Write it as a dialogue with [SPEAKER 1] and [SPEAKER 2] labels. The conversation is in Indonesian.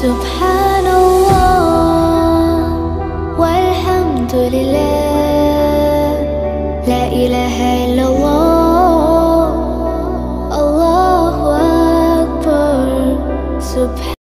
[SPEAKER 1] Subhanallah walhamdulillah, la ilaha illallah, Allahu Akbar. Subhanallah.